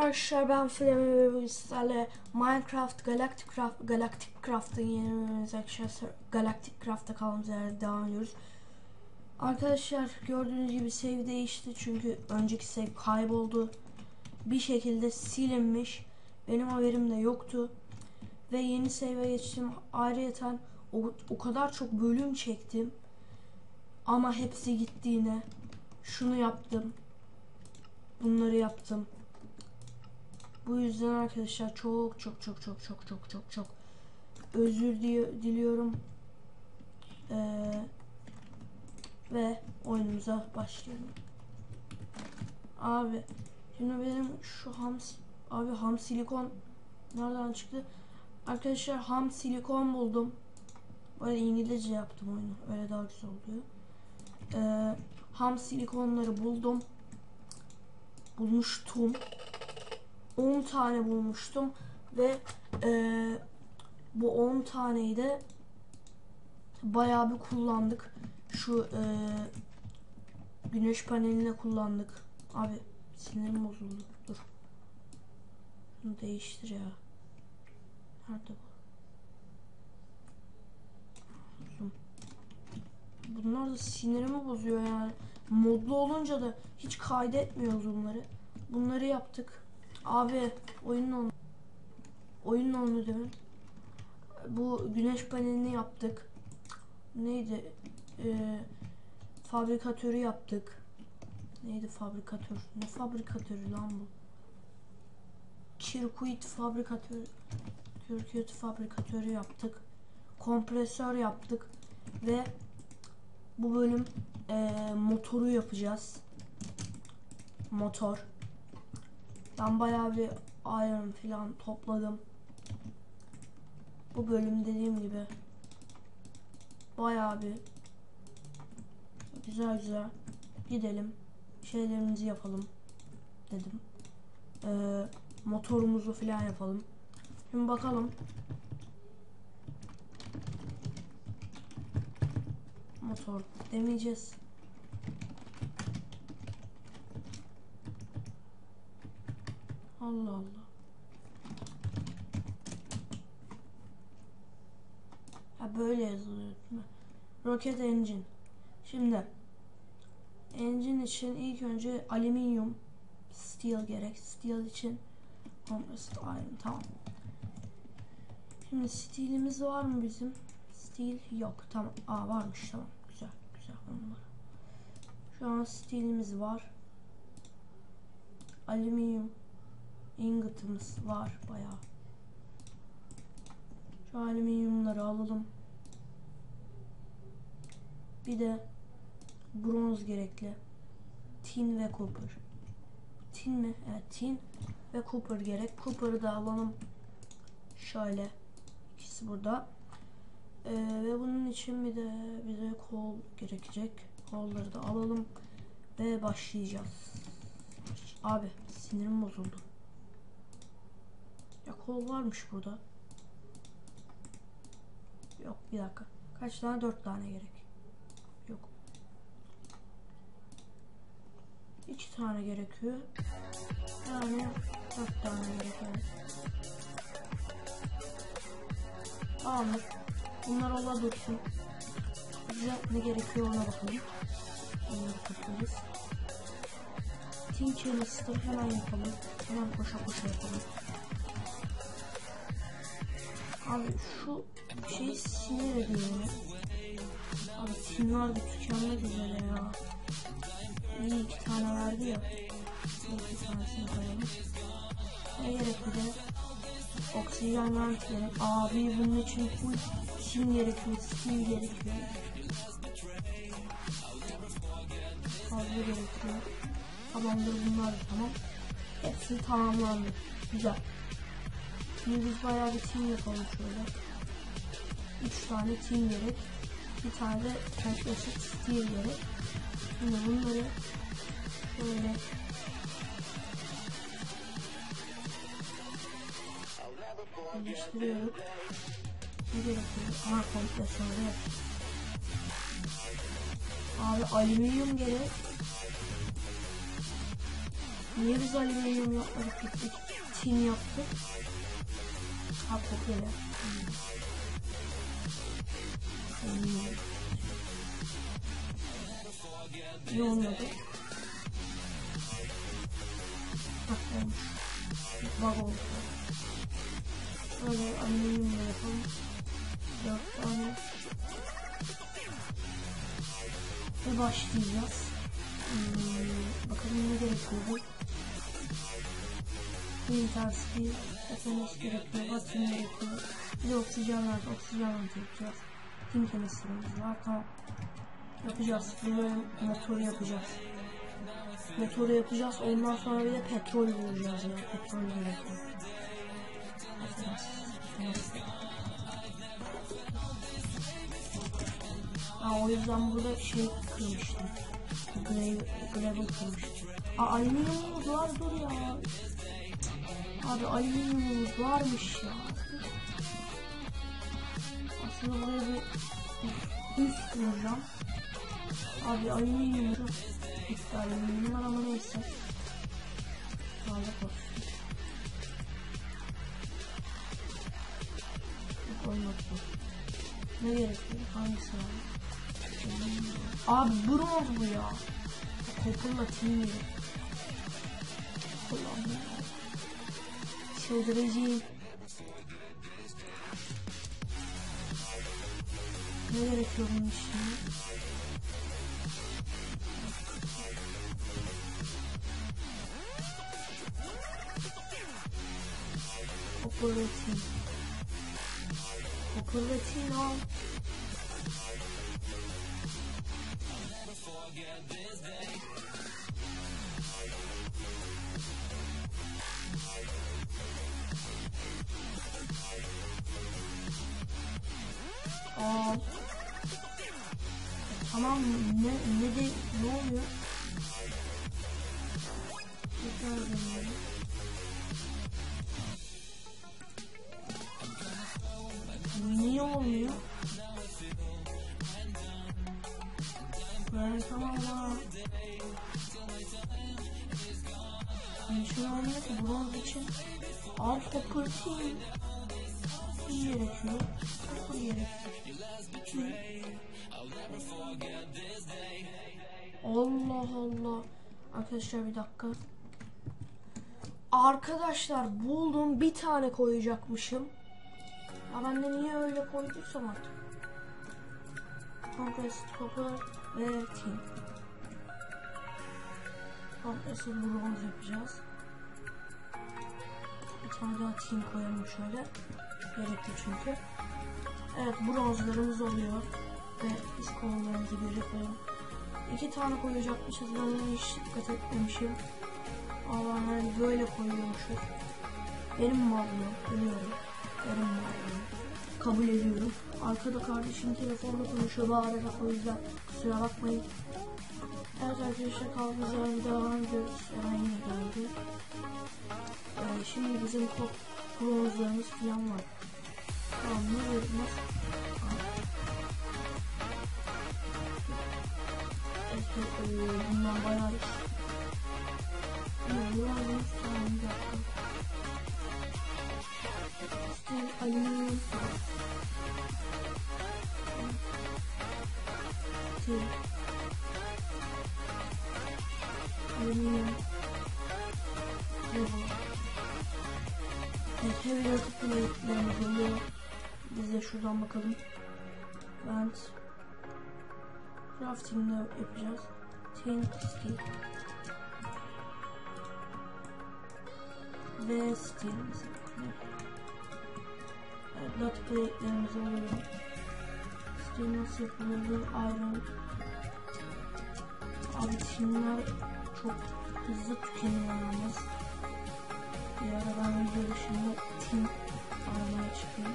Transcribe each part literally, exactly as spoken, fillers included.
arkadaşlar, ben Flamin ve bugün sizlerle Minecraft Galactic Craft Galactic Craft'ın yeni bölümümüz arkadaşlar. Galactic Craft'ta kaldığımız yerden devam ediyoruz. Arkadaşlar gördüğünüz gibi save değişti çünkü önceki save kayboldu. Bir şekilde silinmiş. Benim haberim de yoktu. Ve yeni save'e geçtim. Ayrıyeten o, o kadar çok bölüm çektim. Ama hepsi gitti yine. Şunu yaptım. Bunları yaptım. Bu yüzden arkadaşlar çok çok çok çok çok çok çok çok özür diliyorum. Ee, ve oyunumuza başlayalım. Abi şimdi benim şu ham abi ham silikon nereden çıktı? Arkadaşlar ham silikon buldum. Böyle İngilizce yaptım oyunu. Öyle daha güzel oluyor. Ee, ham silikonları buldum. Bulmuştum. on tane bulmuştum ve e, bu on taneyi de bayağı bir kullandık. Şu e, güneş paneline kullandık. Abi sinirim bozuldu. Dur. Bunu değiştir ya. Nerede bu? Bunlar da sinirimi bozuyor yani. Modlu olunca da hiç kaydetmiyoruz bunları. Bunları yaptık. Abi oyunun onu oyunun onu demin. Bu güneş panelini yaptık. Neydi? Ee, fabrikatörü yaptık. Neydi fabrikatör? Ne fabrikatörü lan bu? Circuit fabrikatörü. Circuit fabrikatörü yaptık. Kompresör yaptık ve bu bölüm e, motoru yapacağız. Motor. Ben bayağı bir iron falan topladım. Bu bölüm dediğim gibi bayağı bir güzel güzel gidelim. Şeylerimizi yapalım dedim. Ee, motorumuzu falan yapalım. Şimdi bakalım. Motor demeyeceğiz. Allah Allah. Ha böyle yazılıyor değil mi? Rocket engine. Şimdi engine için ilk önce alüminyum, steel gerek. Steel için compressed iron. Tamam. Şimdi steel'imiz var mı bizim? Steel yok. Tamam. Aa varmış. Tamam. Güzel. Güzel. Onlar. Şu an steel'imiz var. Alüminyum ingot'ımız var bayağı. Şu alüminyumları alalım. Bir de bronz gerekli. Tin ve copper. Tin mi? Evet, tin ve copper gerek. Copper'ı da alalım. Şöyle. İkisi burada. Ee, ve bunun için bir de bize kol gerekecek. Kolları da alalım ve başlayacağız. Abi sinirim bozuldu. Ya kol varmış burada. Yok bir dakika. Kaç tane? Dört tane gerek. Yok. İki tane gerekiyor. Yani dört tane gerekiyor. Tamamdır. Bunlar ola dursun. Bize ne gerekiyor ona bakalım. Onları toplarız. Tin chest'i hemen yapalım. Hemen koşa koşa yapalım. Abi şu şey sinir ediyor ya. Abi tinler de tükenmek üzere ya. İyi iki tane verdi ya. İki tanesini koyalım. Ne gerekiyor? Oksijen vent gerek. Abi bunun için full tin gerekiyor. Tin gerekiyor. Fazla gerekiyor. Tamamdır bunlar da tamam. Hepsi tamamlandı. Güzel. Şimdi biz bayağı bir tin yapalım şöyle. üç tane tin gerek. Bir tane de yaklaşık steel gerek. Şimdi bunları şöyle birleştiriyoruz. Ne gerekiyor? Aha kompresörde. Abi alüminyum gerek. Niye biz alüminyum yapmadık gittik? Tin yaptık. Ha kokuyla. Hmm. Hmm. Ne olmadı? Bak olmuş. Bug oldu. Şöyle alüminyumla yapalım. Dört tane. Ve başlayacağız. Hmm. Bakalım ne gerekiyordu? Winter speed, S M S gerekiyor, Watson gerekiyor. Bir de oksijen var, oksijen var yapacağız. Tim chemistry'miz var, tamam. Yapacağız, bunu motoru yapacağız. Motoru yapacağız, ondan sonra bir de petrol bulacağız ya, petrol gerekiyor. Ha, o yüzden burada şey kırmıştım. Gravel kırmıştım. Aa, alüminyumumuz var, dur ya. Abi alüminyumumuz varmış ya. Aslında buraya bir üst koyacağım. Abi alüminyum yok. İşte alüminyum var ama neyse. Sağlık olsun. Koymasın. Ne gerekiyor? Hangisi var? Abi bronz bu ya. Kopurla tim. Allah'ım ya. Çıldıracağım. Ne gerekiyor bunun için? Operating. Operating al. Aa, tamam ne ne de ne oluyor? Tekrar dönüyorum. Niye olmuyor? Yani tamam ha. Niçin olmuyor ki bronz için? Al property. Gerekiyor. Gerekiyor. Allah Allah. Arkadaşlar bir dakika. Arkadaşlar buldum, bir tane koyacakmışım. Ya ben de niye öyle koyduysam artık. Compressed copper ve tin. Compressed bronz yapacağız. Bir tane daha tin koyalım şöyle. Gerekli çünkü. Evet, bronzlarımız oluyor. Ve biz kollarımızı böyle koyalım. İki tane koyacakmışız. Ben ona hiç dikkat etmemişim. Ama hani böyle koyuyormuşuz. Benim malım, biliyorum. Benim malım. Kabul ediyorum. Arkada kardeşim telefonla konuşuyor. Bağırarak, o yüzden kusura bakmayın. Evet arkadaşlar, kaldığımız yerden devam ediyoruz. Hemen yine geldi. Ee, şimdi bizim kod bronzlarımız falan var. Tamam, ne veririz? Evet, bundan bayağı Buranın tamam, bir dakika. İşte alüminyum. Şey. Alüminyum. Evet, heavy yakıtlarımız oluyor. Biz de şuradan bakalım. Vent. Crafting'de yapacağız. Tank steel. Ve steel'imiz. Evet, dot plate'lerimiz oluyor. Steel nasıl yapılıyor? Iron. Abi tinler çok hızlı tükeniyor yalnız. Bir ara ben video dışında tin almaya çıkayım.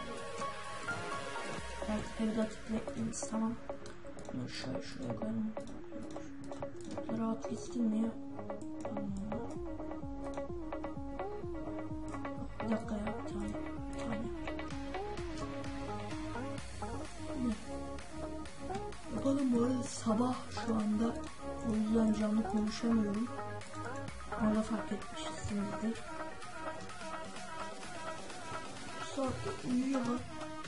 Evet, bir dot plate'lerimiz tamam. Bunu şöyle şuraya koyalım. Rahat gitsin diye. Bir dakika ya, bir tane. Bir tane. Bakalım, bu arada sabah şu anda. O yüzden canlı konuşamıyorum. Orada fark etmişsinizdir. Sonra uyuyor mu?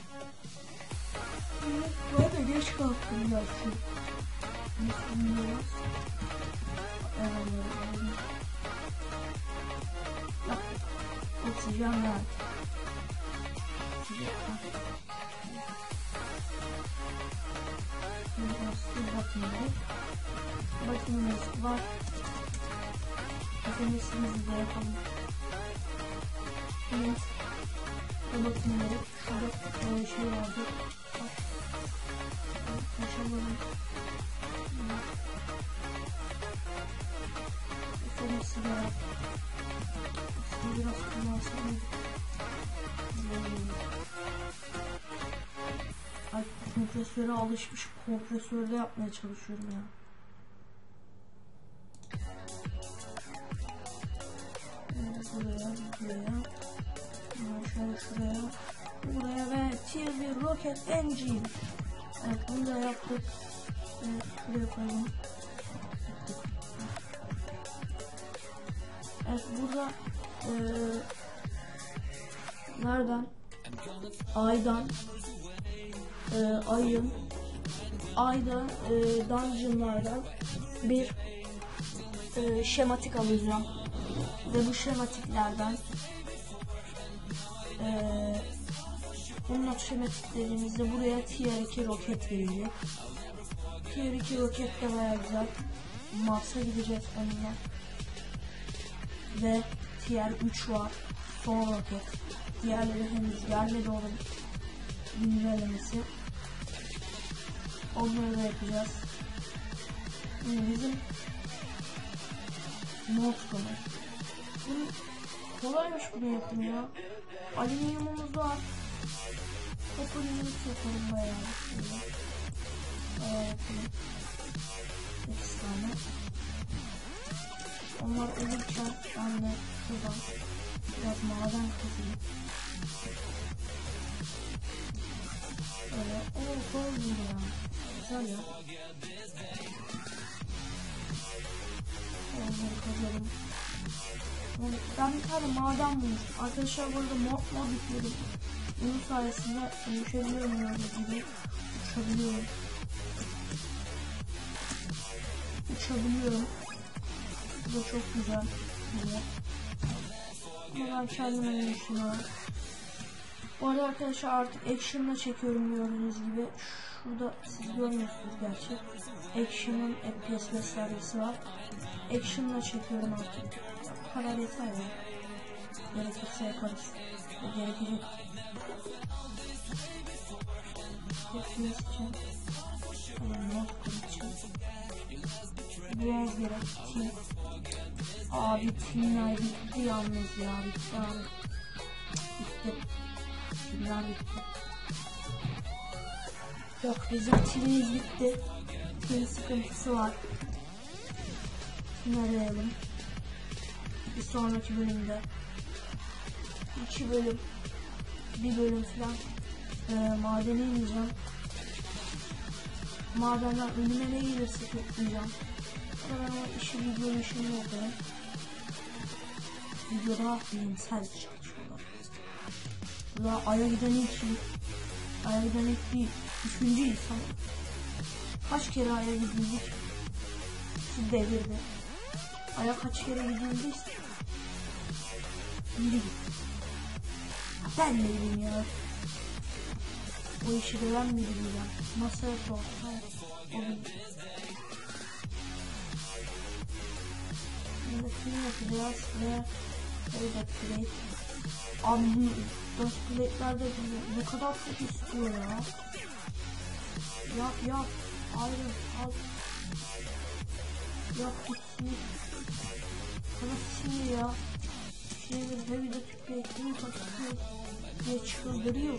Ben de geç kalktım zaten. Nasıl uyuyoruz? Evet. Oksijen var. Bakmıyoruz. Bakmıyoruz. Var. Bakmıyorsunuz da yapalım. Evet. Bakmıyoruz. Şurada şey vardı. Yaşamadım. Bakın sigara. Sigara biraz kullansam. Ay, kompresöre alışmış, kompresörde yapmaya çalışıyorum ya. Buraya, buraya, şöyle şuraya, buraya ve Tier bir Rocket Engine. Evet, bunu da yaptık. Evet, şuraya koyalım. Evet, burada ee, nereden? Aydan. E, ayın ayda e, dungeonlardan bir e, şematik alacağım ve bu şematiklerden e, bunun şematiklerimizde buraya tier iki roket gelecek. Tier iki roket de bayağı güzel. Mars'a gideceğiz onunla ve tier üç var, son roket. Diğerleri henüz gelmedi onun güncellemesi. Onları da yapacağız. Bizim mod konu. Bunu kolaymış bunu yapın ya. Alüminyumumuz var. Kopoliminyum yapalım bayağı. Bayağı yapalım. sekiz tane. Onlar olurken ben de şuradan biraz maden kazayım. Öyle. Evet, doğru ya. Güzel ya. Onları kazalım. Ben bir tane maden bulmuştum. Arkadaşlar bu arada mod mod yükledim. Bunun sayesinde uçabiliyorum gördüğünüz gibi. Uçabiliyorum. Uçabiliyorum. Bu da çok güzel. Evet. Ama ben kendim oynuyorum. Bu arada arkadaşlar artık action'la çekiyorum gördüğünüz gibi. Şurada siz görmüyorsunuz gerçi. Action'ın F P S vesairesi var. Action'la çekiyorum artık. Bu kadar yeter ya. Gerekirse yaparız. Gerekecek. F P S için. Tamam, not için. Biraz gerek. Team. Abi Team'ler bitti yalnız ya. Bitti abi. Bitti. Team'ler bitti. Yok, bizim team'imiz bitti. Team sıkıntısı var. Bunu arayalım. Bir sonraki bölümde. İki bölüm. Bir bölüm falan. Ee, madene ineceğim. Madenden önüme ne gelirse toplayacağım. Ben işi video işimi yapayım. Videoda bilimsel çalışmalar. Daha Ay'a giden ilk şey. Ay'a giden ilk değil. Üçüncü insan. Kaç kere Ay'a gidildik? Şu devirde. Ay'a kaç kere gidildiyse. Biri gitti. Ben de bileyim ya. O işi de ben mi bileceğim? Masaya sorsa o bilir. Şimdi film yapacağız ve evet plate. Abi bu dört plate'lerde ne kadar çok istiyor ya. Yap yap. Ayrı al. Yap gitsin. Sana sinir ya. Şimdi ve bir de plate'ini takıyor diye çıkardırıyor.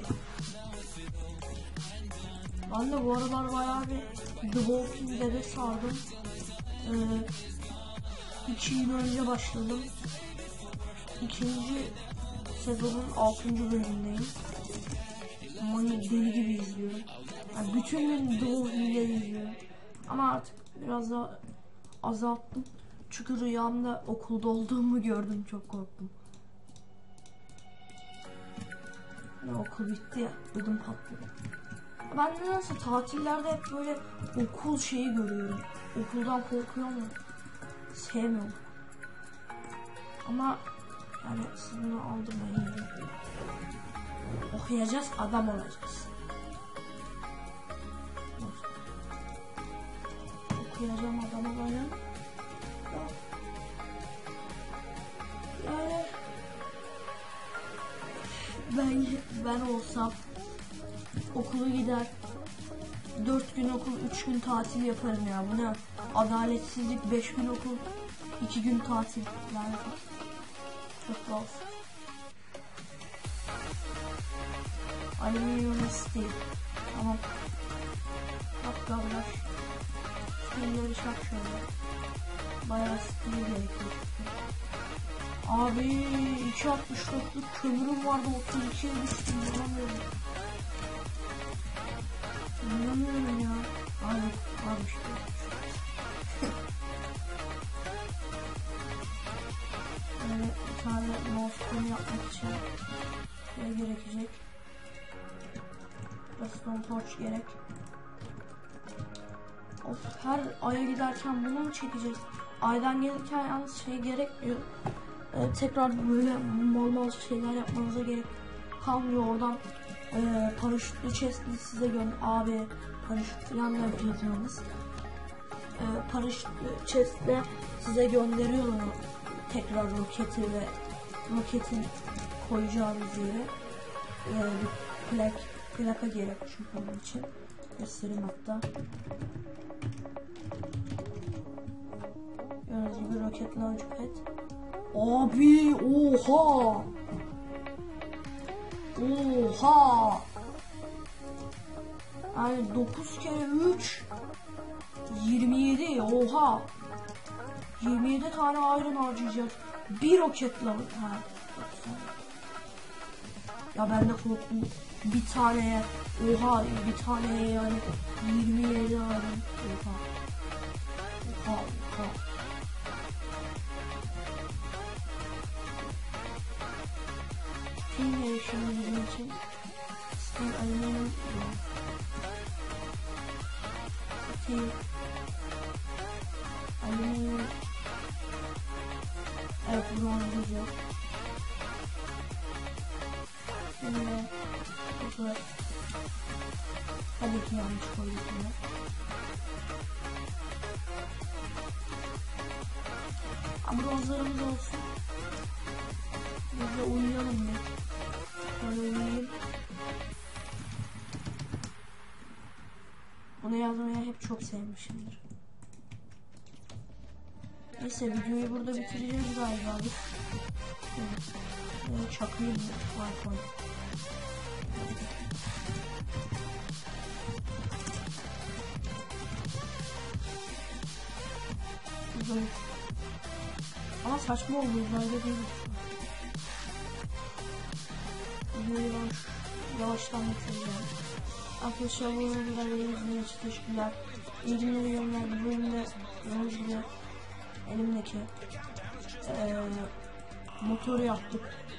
Ben de bu aralar bayağı bir The Walking Dead'e sardım. Ee, iki yıl önce başladım. İkinci sezonun altıncı bölümündeyim. Ama deli gibi izliyorum. Yani bütün gün The Walking Dead izliyorum. Ama artık biraz daha azalttım. Çünkü rüyamda okulda olduğumu gördüm, çok korktum. Ne okul bitti ya, ödüm patladı. Ben nedense tatillerde hep böyle okul şeyi görüyorum. Okuldan korkuyorum. Sevmiyorum. Ama yani siz bunu aldırmayın. Okuyacağız, adam olacağız. Okuyacağım, adam olacağım. Yani ben ben olsam okulu gider, dört gün okul, üç gün tatil yaparım ya. Bu ne adaletsizlik, beş gün okul, iki gün tatil. Yani çok bol. Alüminyum steel. Tamam. Bak gavlar. Steel'leri şak şöyle. Bayağı steel gerekiyor. Abi iki altmış dörtlük kömürüm vardı, otuz ikiye düştüm, inanamıyorum. İnanamıyorum ya. Abi varmış bu. Böyle bir tane mouse yapmak için ne gerekecek? Redstone torch gerek. Of, her aya giderken bunu mu çekeceğiz? Aydan gelirken yalnız şey gerekmiyor. Ee, tekrar böyle mal mal şeyler yapmanıza gerek kalmıyor. Oradan e, paraşütlü chest'i size gönder. Abi paraşüt falan da yapacağız yalnız. E, paraşütlü chest'le size gönderiyorlar tekrar roketi ve roketin koyacağınız yere e, bir plak, plaka gerek çünkü onun için. Göstereyim hatta. Gördüğünüz gibi roket launchpad. Abi oha. Oha. Yani dokuz kere üç yirmi yedi. Oha. yirmi yedi tane iron harcayacak. Bir roket launch. Ha. Ya ben de korktum. Bir taneye. Oha, bir taneye yani yirmi yedi iron. Oha. Oha. Oha. Film yarışımı bizim için Steel Alüminyum Steel Alüminyum. Evet, bronz yok. Şimdi bu tabii ki yanlış koyduk bunu. Ama bronzlarımız olsun. Biz de uyuyalım mı? Şöyle uyuyayım. Bunu yazmayı hep çok sevmişimdir. Neyse, videoyu burada bitireceğiz galiba. Evet. Böyle çakayım mı? Var koy. Böyle. Ama saçma oldu. Böyle değil. Videoyu yavaştan bitireceğim. Arkadaşlar bu bölümde benim için teşekkürler. İlgili yorumlar bu bölümde gördüğünüz gibi elimdeki ee, motoru yaptık.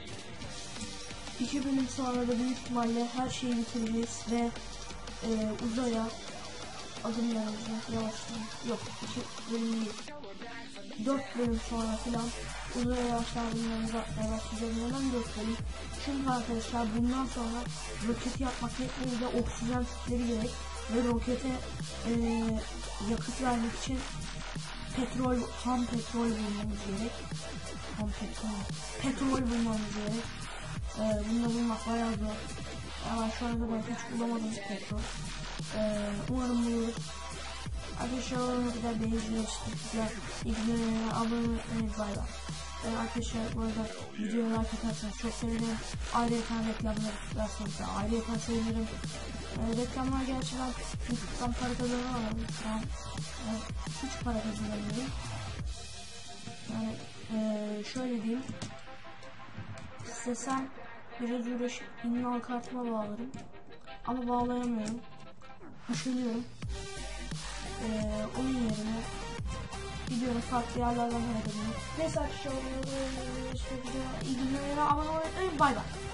İki bölüm sonra da büyük ihtimalle her şeyi bitireceğiz ve e, uzaya adımlarımızı yavaştan, yok iki bölüm değil, dört bölüm sonra filan uzaya yavaştan adımlarımızı atmaya başlayacağız. Neden dört bölüm? Çünkü arkadaşlar bundan sonra roketi yapmak yetmedi de oksijen tüpleri gerek ve rokete e, yakıt vermek için petrol, ham petrol bulmamız gerek. Ham petrol, petrol bulmamız gerek. Ee, bunu da bulmak bayağı zor. Ama şu ana kadar hiç bulamadım petrol. Ee, umarım buluruz. Arkadaşlar ona kadar beğendiğiniz için teşekkürler. İlgilenene abone olmayı, bay bay. Ee, arkadaşlar bu arada videoya like atarsanız çok sevinirim. Ayrıca reklamları tıklarsanız da ayrıca sevinirim. Ee, reklamlar gerçi ben YouTube'dan para kazanamam. Şu an e, hiç para kazanamıyorum. Yani e, şöyle diyeyim. İstesem biraz uğraşıp inal kartıma bağlarım. Ama bağlayamıyorum. Düşünüyorum. Ee, onun yerine video izliyorum. Farklı yerlerden öğreniyorum. Neyse arkadaşlar. İyi günler. Abone olmayı unutmayın. Bay bay.